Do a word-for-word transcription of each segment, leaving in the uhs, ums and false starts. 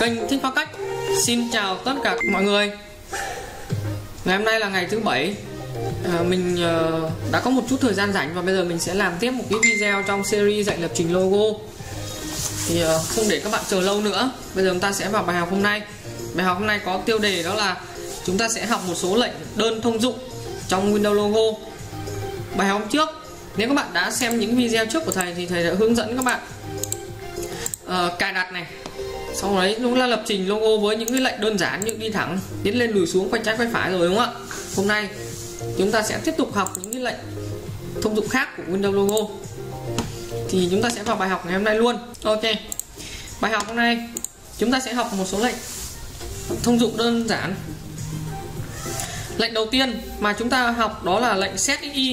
kênh Thích Phá Cách. Xin chào tất cả mọi người. Ngày hôm nay là ngày thứ bảy. à, Mình uh, đã có một chút thời gian rảnh và bây giờ mình sẽ làm tiếp một cái video trong series dạy lập trình logo. Thì uh, không để các bạn chờ lâu nữa, bây giờ chúng ta sẽ vào bài học hôm nay. Bài học hôm nay có tiêu đề đó là chúng ta sẽ học một số lệnh đơn thông dụng trong Windows Logo. Bài học trước, nếu các bạn đã xem những video trước của thầy thì thầy đã hướng dẫn các bạn uh, cài đặt này, sau đấy chúng ta lập trình logo với những cái lệnh đơn giản như đi thẳng, tiến lên, lùi xuống, quay trái quay phải rồi, đúng không ạ? Hôm nay chúng ta sẽ tiếp tục học những cái lệnh thông dụng khác của Windows Logo. Thì chúng ta sẽ vào bài học ngày hôm nay luôn. Ok. Bài học hôm nay chúng ta sẽ học một số lệnh thông dụng đơn giản. Lệnh đầu tiên mà chúng ta học đó là lệnh set xy.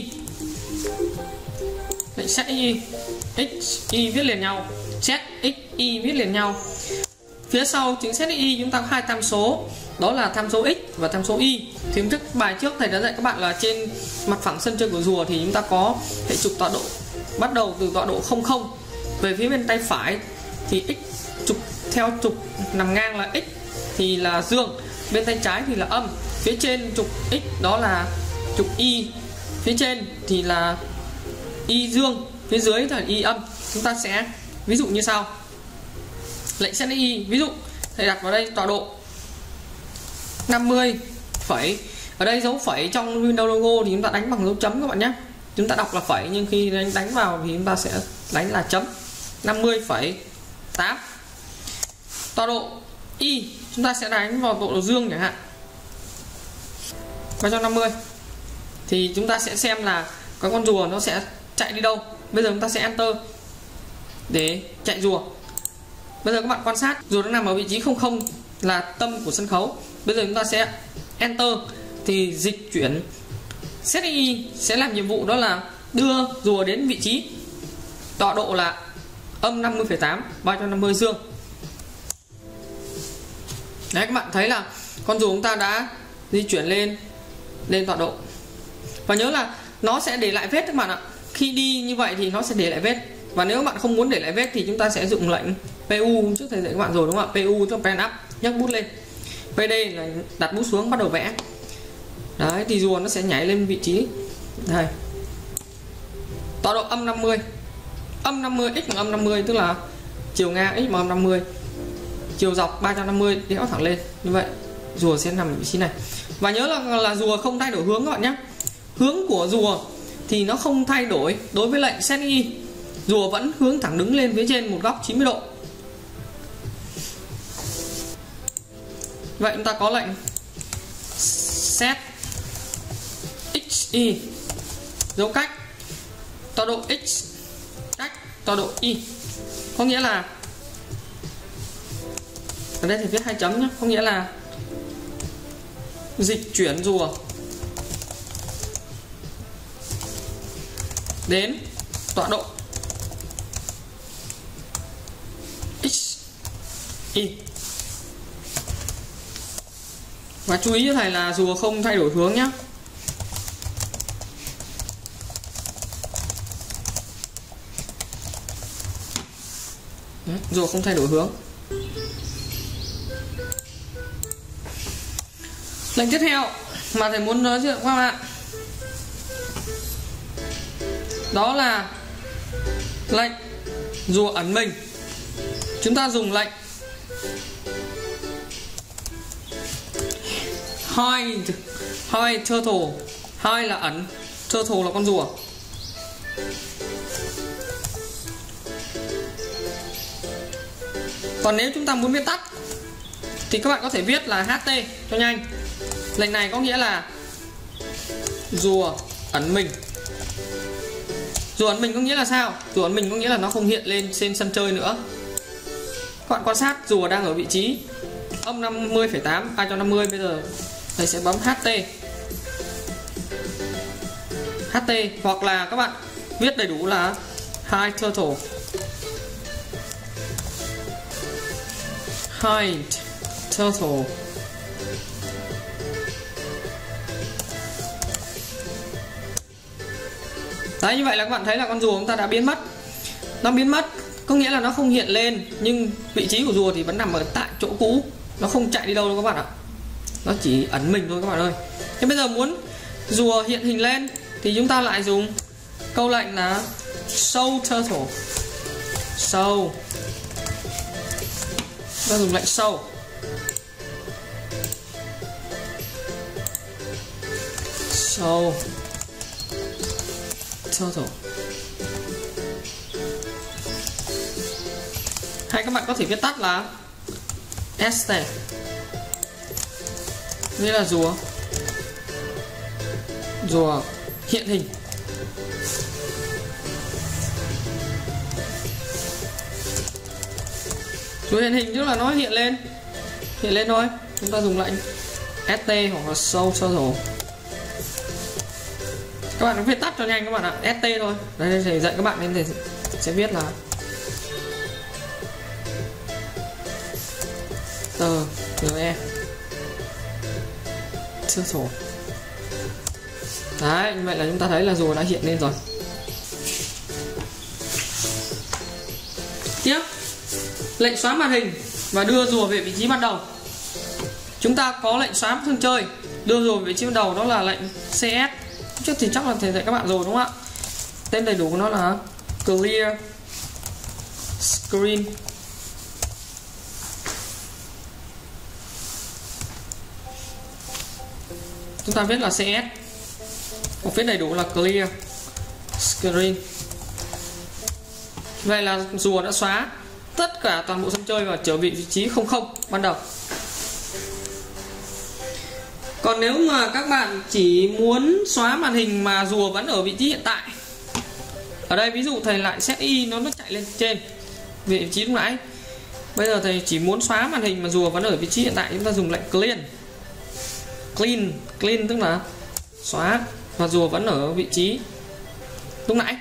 Lệnh set xy, x y viết liền nhau, set x y viết liền nhau. Phía sau chữ set xy chúng ta có hai tham số, đó là tham số x và tham số y. Thì trước bài trước thầy đã dạy các bạn là trên mặt phẳng sân chơi của rùa thì chúng ta có hệ trục tọa độ bắt đầu từ tọa độ không không. Về phía bên tay phải thì x trục theo trục nằm ngang là x thì là dương, bên tay trái thì là âm. Phía trên trục x đó là trục y, phía trên thì là y dương, phía dưới là y âm. Chúng ta sẽ ví dụ như sau. Lệnh set y, ví dụ thầy đặt vào đây tọa độ năm mươi phẩy, ở đây dấu phẩy trong Windows Logo thì chúng ta đánh bằng dấu chấm các bạn nhé. Chúng ta đọc là phẩy nhưng khi đánh, đánh vào thì chúng ta sẽ đánh là chấm. Năm mươi phẩy tám. Tọa độ y chúng ta sẽ đánh vào tọa độ dương chẳng hạn, ba trăm năm mươi. Thì chúng ta sẽ xem là cái con rùa nó sẽ chạy đi đâu. Bây giờ chúng ta sẽ enter để chạy rùa. Bây giờ các bạn quan sát rùa đang nằm ở vị trí không không là tâm của sân khấu. Bây giờ chúng ta sẽ enter thì dịch chuyển. Set y sẽ làm nhiệm vụ đó là đưa rùa đến vị trí tọa độ là âm năm mươi phẩy tám, ba trăm năm mươi dương. Đấy, các bạn thấy là con rùa chúng ta đã di chuyển lên lên tọa độ. Và nhớ là nó sẽ để lại vết các bạn ạ. Khi đi như vậy thì nó sẽ để lại vết. Và nếu các bạn không muốn để lại vết thì chúng ta sẽ dùng lệnh pu, trước thầy dạy các bạn rồi đúng không ạ? Pu cho pen up, nhấc bút lên. pê đê là đặt bút xuống bắt đầu vẽ. Đấy, thì rùa nó sẽ nhảy lên vị trí đây. Tọa độ âm năm mươi. Âm năm mươi, x bằng âm năm mươi tức là chiều ngang x bằng âm năm mươi. Chiều dọc ba trăm năm mươi đéo thẳng lên. Như vậy rùa sẽ nằm ở vị trí này. Và nhớ là là rùa không thay đổi hướng các bạn nhé. Hướng của rùa thì nó không thay đổi đối với lệnh set y. Rùa vẫn hướng thẳng đứng lên phía trên một góc chín mươi độ. Vậy chúng ta có lệnh set xy, dấu cách, tọa độ x cách tọa độ y. Có nghĩa là ở đây thì viết hai chấm nhé, có nghĩa là dịch chuyển rùa đến tọa độ x y. Và chú ý cho thầy là rùa không thay đổi hướng nhé. Đấy, rùa không thay đổi hướng. Lệnh tiếp theo mà thầy muốn nói chuyện qua bạn đó là lệnh rùa ẩn mình. Chúng ta dùng lệnh hide, hide turtle. Hide là ẩn, turtle là con rùa. Còn nếu chúng ta muốn viết tắt thì các bạn có thể viết là ht cho nhanh. Lệnh này có nghĩa là rùa ẩn mình. Rùa ẩn mình có nghĩa là sao? Rùa ẩn mình có nghĩa là nó không hiện lên trên sân chơi nữa. Các bạn quan sát rùa đang ở vị trí âm năm mươi phẩy tám, ba trăm năm mươi. Bây giờ thầy sẽ bấm ht. ht hoặc là các bạn viết đầy đủ là hide turtle. Hide turtle. Đấy, như vậy là các bạn thấy là con rùa chúng ta đã biến mất. Nó biến mất có nghĩa là nó không hiện lên nhưng vị trí của rùa thì vẫn nằm ở tại chỗ cũ, nó không chạy đi đâu đâu các bạn ạ, nó chỉ ẩn mình thôi các bạn ơi. Thế bây giờ muốn rùa hiện hình lên thì chúng ta lại dùng câu lệnh là show turtle. Show, ta dùng lệnh show. Show turtle. Hay các bạn có thể viết tắt là st, nghĩa là rùa rùa hiện hình. Rùa hiện hình tức là nó hiện lên hiện lên thôi, chúng ta dùng lệnh st hoặc là show turtle. Các bạn viết tắt cho nhanh các bạn ạ, st thôi. Đây thầy dạy các bạn nên thầy sẽ viết là tờ e turtle. Đấy, như vậy là chúng ta thấy là rùa đã hiện lên rồi. Tiếp, lệnh xóa màn hình và đưa rùa về vị trí ban đầu. Chúng ta có lệnh xóa sân chơi, đưa rùa về vị trí ban đầu, đó là lệnh cs. Trước thì chắc là thầy dạy các bạn rồi đúng không ạ? Tên đầy đủ của nó là clear screen. Chúng ta viết là cs, một viết đầy đủ là clear screen. Vậy là rùa đã xóa tất cả toàn bộ sân chơi và trở về vị trí không không ban đầu. Còn nếu mà các bạn chỉ muốn xóa màn hình mà rùa vẫn ở vị trí hiện tại, ở đây ví dụ thầy lại set y nó nó chạy lên trên vị trí lúc nãy. Bây giờ thầy chỉ muốn xóa màn hình mà rùa vẫn ở vị trí hiện tại, chúng ta dùng lệnh clean. Clean, clean tức là xóa và rùa vẫn ở vị trí lúc nãy.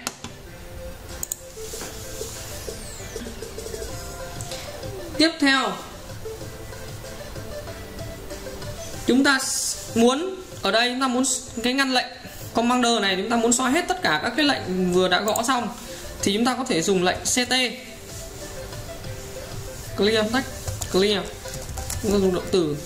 Tiếp theo, chúng ta muốn ở đây chúng ta muốn cái ngăn lệnh commander này, chúng ta muốn xóa hết tất cả các cái lệnh vừa đã gõ xong thì chúng ta có thể dùng lệnh ct clear text clear, chúng ta dùng động từ.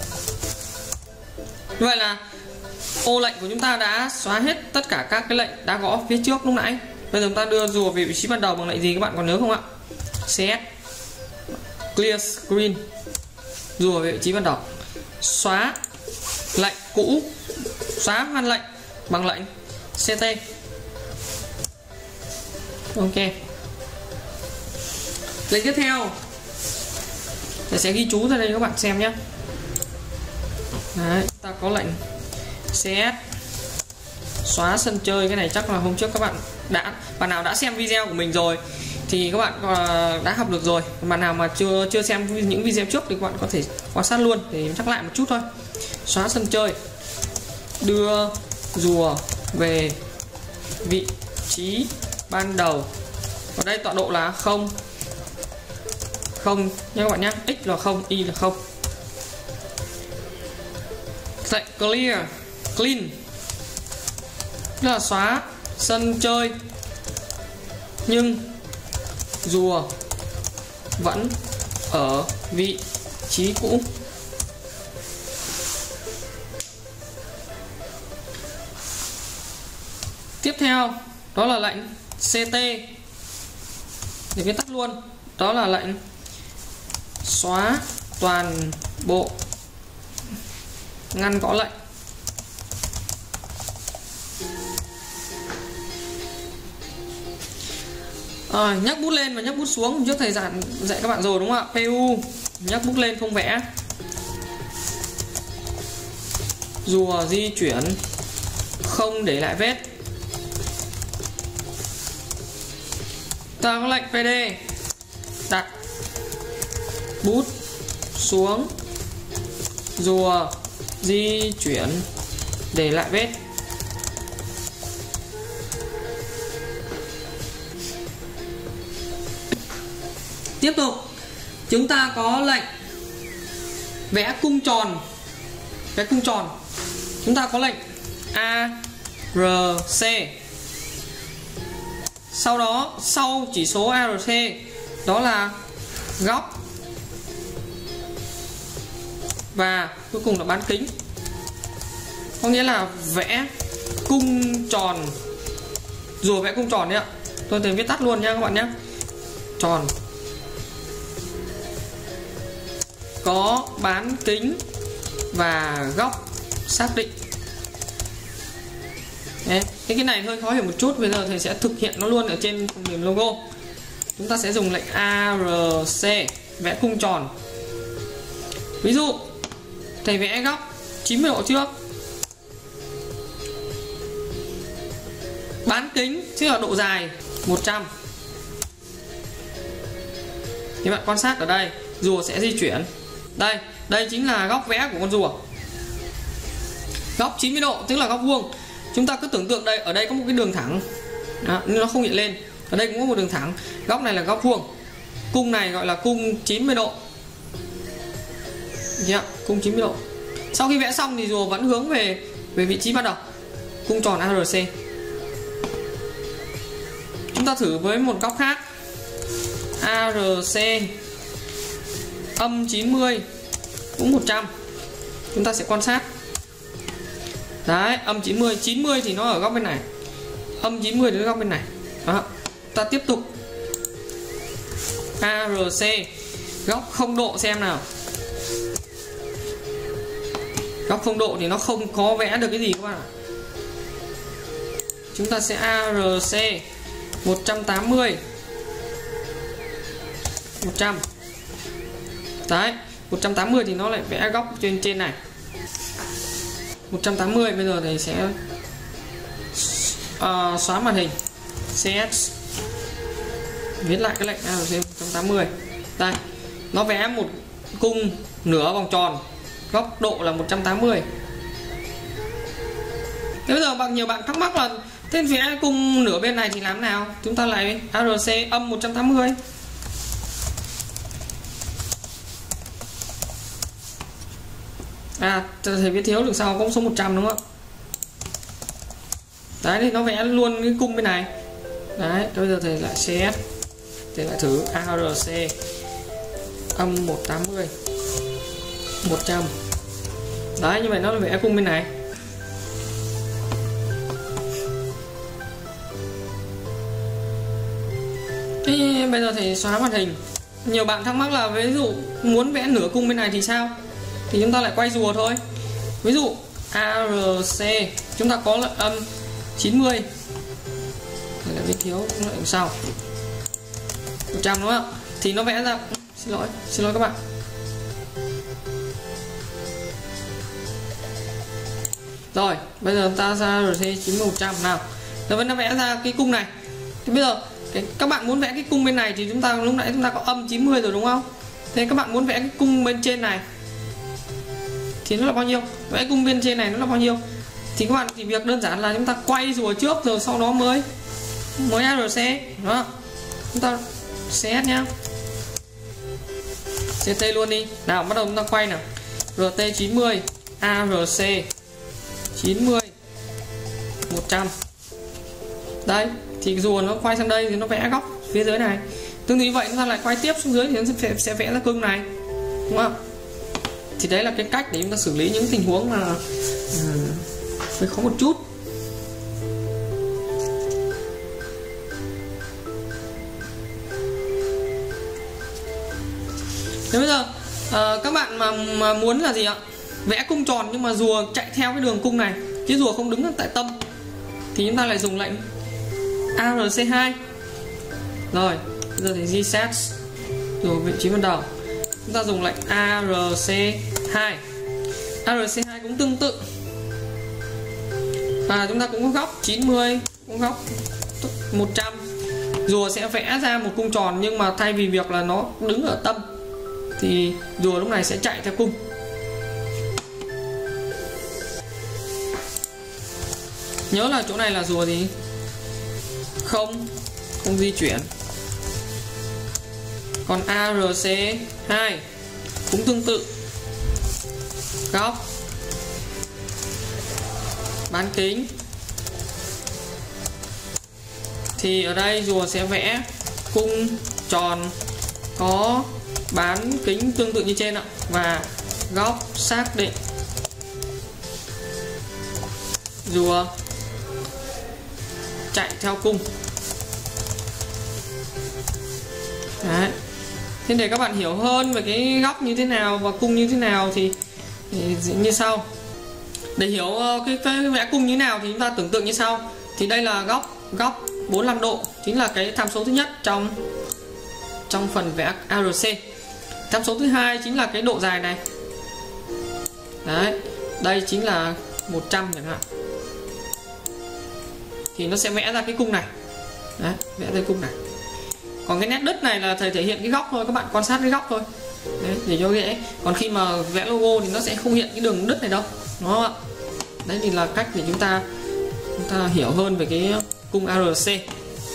Như vậy là ô lệnh của chúng ta đã xóa hết tất cả các cái lệnh đã gõ phía trước lúc nãy. Bây giờ chúng ta đưa rùa về vị trí ban đầu bằng lệnh gì các bạn còn nhớ không ạ? cs clear screen, rùa về vị trí ban đầu. Xóa lệnh cũ, xóa ngăn lệnh bằng lệnh ct. Ok. Lệnh tiếp theo thầy sẽ ghi chú ra đây các bạn xem nhé. Đấy, ta có lệnh cs xóa sân chơi. Cái này chắc là hôm trước các bạn đã bạn nào đã xem video của mình rồi thì các bạn đã học được rồi. Bạn nào mà chưa chưa xem những video trước thì các bạn có thể quan sát luôn để nhắc lại một chút thôi. Xóa sân chơi, đưa rùa về vị trí ban đầu. Ở đây tọa độ là không không nha các bạn nhé, x là không, y là không. Lệnh clear clean tức là xóa sân chơi nhưng rùa vẫn ở vị trí cũ. Tiếp theo đó là lệnh ct, để viết tắt luôn, đó là lệnh xóa toàn bộ ngăn gõ lệnh. À, nhắc bút lên và nhắc bút xuống, hôm trước thầy dạy, dạy các bạn rồi đúng không ạ? pu nhắc bút lên không vẽ, rùa di chuyển không để lại vết. Ta có lệnh pd đặt bút xuống, rùa di chuyển để lại vết. Tiếp tục chúng ta có lệnh vẽ cung tròn. Vẽ cung tròn chúng ta có lệnh a rờ xê. Sau đó sau chỉ số a rờ xê đó là góc và cuối cùng là bán kính. Có nghĩa là vẽ cung tròn, rùa vẽ cung tròn đấy ạ. Tôi thầy viết tắt luôn nha các bạn nhé. Tròn có bán kính và góc xác định. Đấy, cái cái này hơi khó hiểu một chút, bây giờ thầy sẽ thực hiện nó luôn ở trên phần mềm logo. Chúng ta sẽ dùng lệnh a rờ xê vẽ cung tròn. Ví dụ thầy vẽ góc chín mươi độ trước, bán kính tức là độ dài một trăm. Thì bạn quan sát ở đây, rùa sẽ di chuyển. Đây, đây chính là góc vẽ của con rùa. Góc chín mươi độ tức là góc vuông. Chúng ta cứ tưởng tượng đây, ở đây có một cái đường thẳng. Đó, nhưng nó không hiện lên. Ở đây cũng có một đường thẳng. Góc này là góc vuông. Cung này gọi là cung chín mươi độ. Yeah, cung chín mươi độ. Sau khi vẽ xong thì rùa vẫn hướng về về vị trí ban đầu. Cung tròn a rờ xê. Chúng ta thử với một góc khác. a rờ xê âm chín mươi cũng một trăm. Chúng ta sẽ quan sát. Đấy, âm chín mươi, chín mươi thì nó ở góc bên này. Âm chín mươi đến góc bên này. Đó. Ta tiếp tục a rờ xê góc không độ xem nào. Góc không độ thì nó không có vẽ được cái gì các bạn ạ. Chúng ta sẽ a rờ xê một trăm tám mươi, một trăm. Đấy, một trăm tám mươi thì nó lại vẽ góc trên trên này. một trăm tám mươi, bây giờ thầy sẽ uh, xóa màn hình. xê ét viết lại cái lệnh a rờ xê một trăm tám mươi. Đây, nó vẽ một cung nửa vòng tròn, góc độ là một trăm tám mươi. Thế bây giờ bạn nhiều bạn thắc mắc là thế vẽ cung nửa bên này thì làm nào? Chúng ta lại a rờ xê âm một trăm tám mươi. À, thầy viết thiếu được sau có số một trăm đúng không ạ? Đấy thì nó vẽ luôn cái cung bên này. Đấy, bây giờ thầy lại xê ét. Thầy lại thử a rờ xê âm một trăm tám mươi, một trăm. Đấy, như vậy nó vẽ cung bên này. Thế bây giờ thầy xóa màn hình. Nhiều bạn thắc mắc là ví dụ muốn vẽ nửa cung bên này thì sao? Thì chúng ta lại quay rùa thôi. Ví dụ a rờ xê chúng ta có là âm chín mươi. Đây là viết thiếu lại sau một trăm đúng không ạ? Thì nó vẽ ra, xin lỗi, xin lỗi các bạn. Rồi, bây giờ chúng ta ra a rờ xê chín mươi, một trăm nào. Rồi vẫn nó vẽ ra cái cung này. Thì bây giờ cái, các bạn muốn vẽ cái cung bên này thì chúng ta lúc nãy chúng ta có âm chín mươi rồi đúng không? Thế các bạn muốn vẽ cái cung bên trên này thì nó là bao nhiêu? Vẽ cung bên trên này nó là bao nhiêu? Thì các bạn chỉ việc đơn giản là chúng ta quay rùa trước rồi sau đó mới mới a rờ xê. Đó. Chúng ta xê ét nhá. xê tê luôn đi. Nào bắt đầu chúng ta quay nào. rờ tê chín mươi, a rờ xê chín mươi, một trăm. Đây, thì rùa nó quay sang đây thì nó vẽ góc phía dưới này. Tương tự như vậy chúng ta lại quay tiếp xuống dưới thì nó sẽ, sẽ vẽ ra cung này. Đúng không? Thì đấy là cái cách để chúng ta xử lý những tình huống mà hơi khó một chút. Thế bây giờ à, các bạn mà, mà muốn là gì ạ? Vẽ cung tròn nhưng mà rùa chạy theo cái đường cung này chứ rùa không đứng tại tâm thì chúng ta lại dùng lệnh a rờ xê hai. Rồi, bây giờ thì reset rồi vị trí ban đầu. Chúng ta dùng lệnh a rờ xê hai. a rờ xê hai cũng tương tự. Và chúng ta cũng có góc chín mươi, cũng góc một trăm. Rùa sẽ vẽ ra một cung tròn nhưng mà thay vì việc là nó đứng ở tâm thì rùa lúc này sẽ chạy theo cung. Nhớ là chỗ này là rùa gì? Không, không di chuyển. Còn a rờ xê hai cũng tương tự. Góc, bán kính. Thì ở đây rùa sẽ vẽ cung tròn có bán kính tương tự như trên ạ, và góc xác định rùa chạy theo cung. Đấy. Thế để các bạn hiểu hơn về cái góc như thế nào và cung như thế nào thì, thì như sau. Để hiểu cái, cái vẽ cung như thế nào thì chúng ta tưởng tượng như sau. Thì đây là góc góc bốn mươi lăm độ, chính là cái tham số thứ nhất trong trong phần vẽ a rờ xê. Tham số thứ hai chính là cái độ dài này. Đấy, đây chính là một trăm chẳng hạn. Thì nó sẽ vẽ ra cái cung này. Đấy, vẽ ra cung này. Còn cái nét đứt này là thầy thể hiện cái góc thôi, các bạn quan sát cái góc thôi. Đấy, để cho dễ. Còn khi mà vẽ logo thì nó sẽ không hiện cái đường đứt này đâu, đúng không ạ? Đấy thì là cách để chúng ta chúng ta hiểu hơn về cái cung a rờ xê.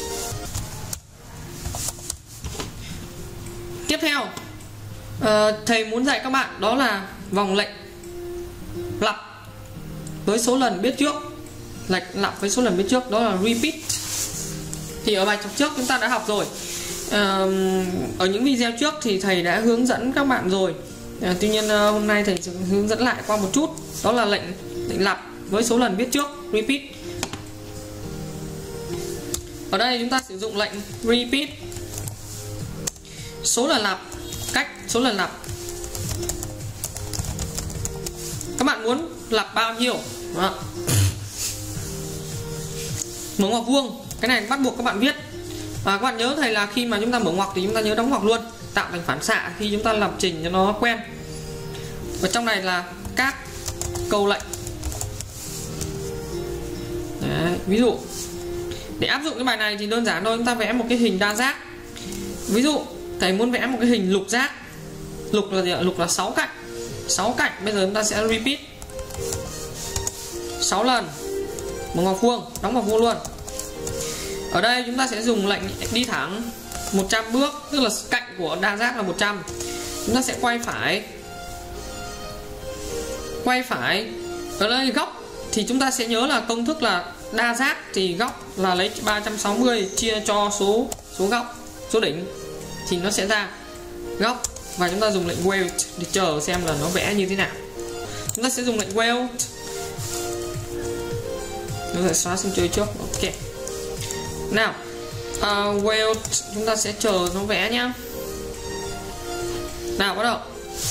Tiếp theo, uh, thầy muốn dạy các bạn đó là vòng lệnh lặp với số lần biết trước. Lệnh lặp với số lần biết trước đó là repeat. Thì ở bài trước chúng ta đã học rồi. Uh, ở những video trước thì thầy đã hướng dẫn các bạn rồi. Uh, tuy nhiên uh, hôm nay thầy sẽ hướng dẫn lại qua một chút. Đó là lệnh lệnh lặp với số lần biết trước, repeat. Ở đây chúng ta sử dụng lệnh repeat. Số lần lặp, cách số lần lặp. Các bạn muốn lặp bao nhiêu? Đó. Mở ngoặc vuông, cái này bắt buộc các bạn viết. Và các bạn nhớ thầy là khi mà chúng ta mở ngoặc thì chúng ta nhớ đóng ngoặc luôn, tạo thành phản xạ khi chúng ta lập trình cho nó quen. Và trong này là các câu lệnh. Đấy, ví dụ để áp dụng cái bài này thì đơn giản thôi, chúng ta vẽ một cái hình đa giác. Ví dụ thầy muốn vẽ một cái hình lục giác. Lục là gì ạ? Lục là sáu cạnh. sáu cạnh, bây giờ chúng ta sẽ repeat sáu lần. Một ngoặc vuông, đóng ngoặc vuông luôn. Ở đây chúng ta sẽ dùng lệnh đi thẳng một trăm bước, tức là cạnh của đa giác là một trăm. Chúng ta sẽ quay phải. Quay phải. Ở đây góc thì chúng ta sẽ nhớ là công thức là đa giác thì góc là lấy ba trăm sáu mươi chia cho số số góc, số đỉnh thì nó sẽ ra góc. Và chúng ta dùng lệnh weld để chờ xem là nó vẽ như thế nào. Chúng ta sẽ dùng lệnh weld. Chúng ta xóa xin chơi trước. Ok. Nào, uh, weld chúng ta sẽ chờ nó vẽ nhá. Nào bắt đầu.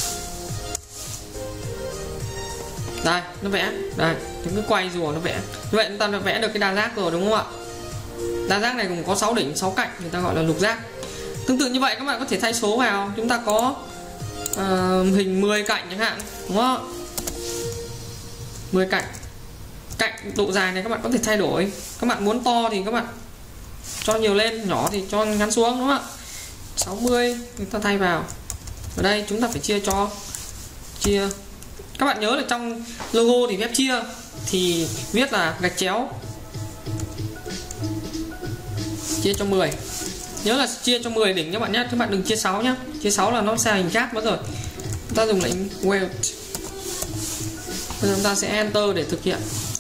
Đây, nó vẽ. Đây, chúng cứ quay rùa nó vẽ. Như vậy chúng ta đã vẽ được cái đa giác rồi đúng không ạ? Đa giác này cũng có sáu đỉnh, sáu cạnh, người ta gọi là lục giác. Tương tự như vậy các bạn có thể thay số vào. Chúng ta có uh, hình mười cạnh chẳng hạn, đúng không? mười cạnh. Cạnh độ dài này các bạn có thể thay đổi. Các bạn muốn to thì các bạn cho nhiều lên, nhỏ thì cho ngắn xuống, đúng không ạ? sáu mươi chúng ta thay vào. Ở đây chúng ta phải chia cho chia. Các bạn nhớ là trong logo thì phép chia thì viết là gạch chéo chia cho mười. Nhớ là chia cho mười đỉnh các bạn nhé, các bạn đừng chia sáu nhé. Chia sáu là nó sẽ hình khác mất rồi. Chúng ta dùng lệnh weld. Bây giờ chúng ta sẽ enter để thực hiện.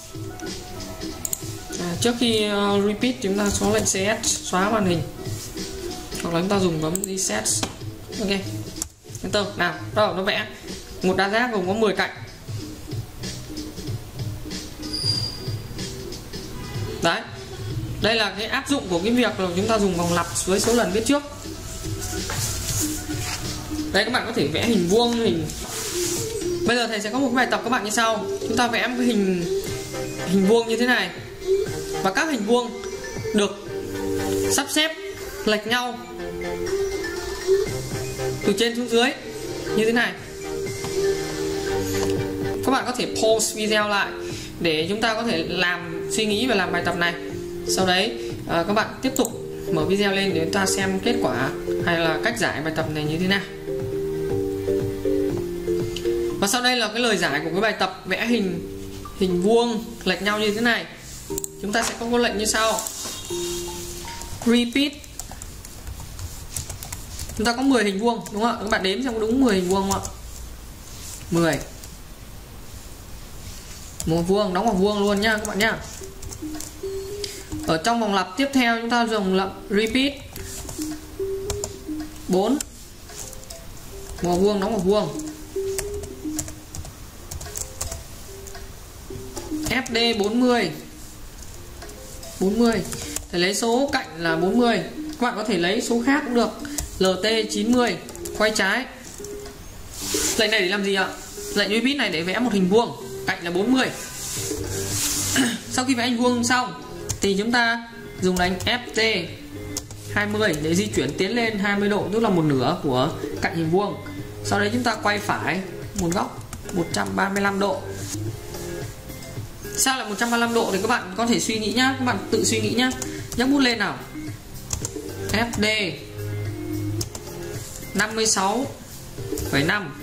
À, trước khi uh, repeat chúng ta có lệnh xê ét xóa màn hình, hoặc là chúng ta dùng bấm reset. Ok, enter. Nào, đó nó vẽ một đa giác gồm có mười cạnh. Đấy, đây là cái áp dụng của cái việc là chúng ta dùng vòng lặp với số lần biết trước. Đây các bạn có thể vẽ hình vuông, hình. Bây giờ thầy sẽ có một bài tập các bạn như sau. Chúng ta vẽ một cái hình hình vuông như thế này. Và các hình vuông được sắp xếp lệch nhau từ trên xuống dưới như thế này. Các bạn có thể pause video lại để chúng ta có thể làm suy nghĩ và làm bài tập này. Sau đấy các bạn tiếp tục mở video lên để chúng ta xem kết quả hay là cách giải bài tập này như thế nào. Và sau đây là cái lời giải của cái bài tập vẽ hình hình vuông lệch nhau như thế này. Chúng ta sẽ có câu lệnh như sau. Repeat. Chúng ta có mười hình vuông đúng không ạ? Các bạn đếm xem có đúng mười hình vuông không ạ? mười. Một vuông, đóng ngoặc vuông luôn nhá các bạn nhá. Ở trong vòng lặp tiếp theo chúng ta dùng lặp repeat bốn. Vào vuông, đóng vào vuông. ép đê bốn mươi. bốn mươi. Thầy lấy số cạnh là bốn mươi. Các bạn có thể lấy số khác cũng được. lờ tê chín mươi. Quay trái. Lệnh này để làm gì ạ? Lệnh repeat này để vẽ một hình vuông, cạnh là bốn mươi. Sau khi vẽ hình vuông xong thì chúng ta dùng đánh ép tê hai mươi để di chuyển tiến lên hai mươi độ, tức là một nửa của cạnh hình vuông. Sau đấy chúng ta quay phải một góc một trăm ba mươi lăm độ. Sao lại một trăm ba mươi lăm độ thì các bạn có thể suy nghĩ nhá, các bạn tự suy nghĩ nhá. Nhấc bút lên nào. ép đê năm mươi sáu phẩy năm,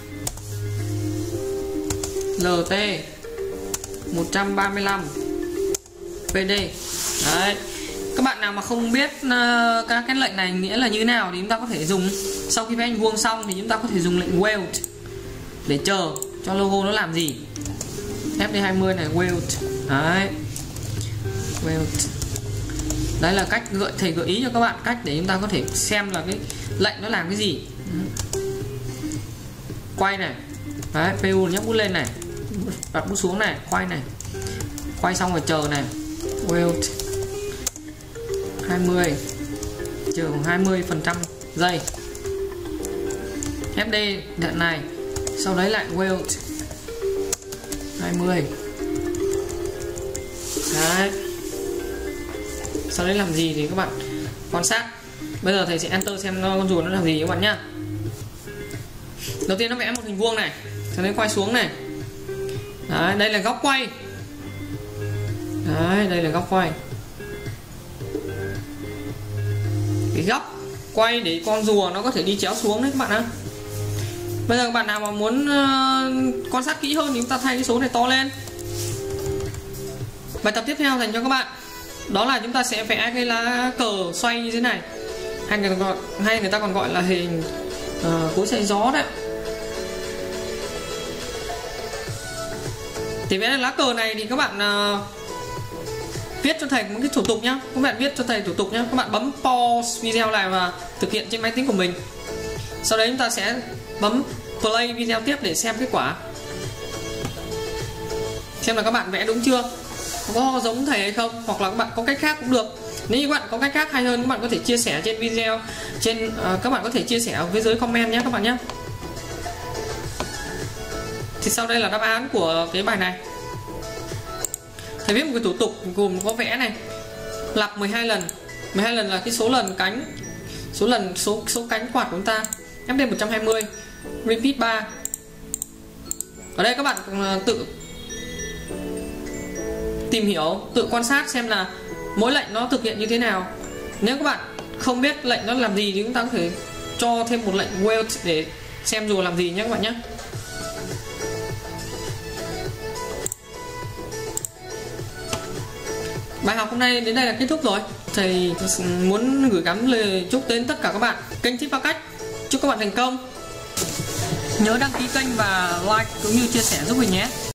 lờ tê một trăm ba mươi lăm, pê đê. Đấy. Các bạn nào mà không biết uh, các cái lệnh này nghĩa là như thế nào thì chúng ta có thể dùng, sau khi vẽ hình vuông xong thì chúng ta có thể dùng lệnh weld để chờ cho logo nó làm gì. ép đê hai mươi này, weld. Đấy. Weld. Đấy là cách gợi thầy gợi ý cho các bạn cách để chúng ta có thể xem là cái lệnh nó làm cái gì. Quay này. Đấy, pê u nhấc bút lên này. Đặt bút xuống này, quay này. Quay xong rồi chờ này. Weld hai mươi, chờ hai mươi phần trăm giây. ép đê đoạn này. Sau đấy lại weld hai mươi. Đấy. Sau đấy làm gì thì các bạn quan sát. Bây giờ thầy sẽ enter xem con rùa nó làm gì các bạn nhá. Đầu tiên nó vẽ một hình vuông này, sau đấy quay xuống này. Đấy, đây là góc quay. Đấy, đây là góc quay. Cái góc quay để con rùa nó có thể đi chéo xuống đấy các bạn ạ. Bây giờ các bạn nào mà muốn uh, quan sát kỹ hơn thì chúng ta thay cái số này to lên. Bài tập tiếp theo dành cho các bạn đó là chúng ta sẽ vẽ cái lá cờ xoay như thế này, hay người ta gọi, hay người ta còn gọi là hình uh, cối xay gió đấy. Thì vẽ lá cờ này thì các bạn uh, viết cho thầy một cái thủ tục nhá. Các bạn viết cho thầy thủ tục nhá. Các bạn bấm pause video này và thực hiện trên máy tính của mình. Sau đấy chúng ta sẽ bấm play video tiếp để xem kết quả, xem là các bạn vẽ đúng chưa, có giống thầy hay không, hoặc là các bạn có cách khác cũng được. Nếu như các bạn có cách khác hay hơn, các bạn có thể chia sẻ trên video, trên uh, các bạn có thể chia sẻ ở phía dưới comment nhé các bạn nhé. Thì sau đây là đáp án của cái bài này. Thầy viết một cái thủ tục gồm có vẽ này, lặp mười hai lần. mười hai lần là cái số lần cánh, số lần số số cánh quạt của chúng ta. ép đê một trăm hai mươi, repeat ba. Ở đây các bạn tự tìm hiểu, tự quan sát xem là mỗi lệnh nó thực hiện như thế nào. Nếu các bạn không biết lệnh nó làm gì thì chúng ta có thể cho thêm một lệnh weld để xem rùa làm gì nhé các bạn nhé. Bài học hôm nay đến đây là kết thúc rồi. Thầy muốn gửi gắm lời chúc đến tất cả các bạn kênh Tip Ba Cách. Chúc các bạn thành công. Nhớ đăng ký kênh và like cũng như chia sẻ giúp mình nhé.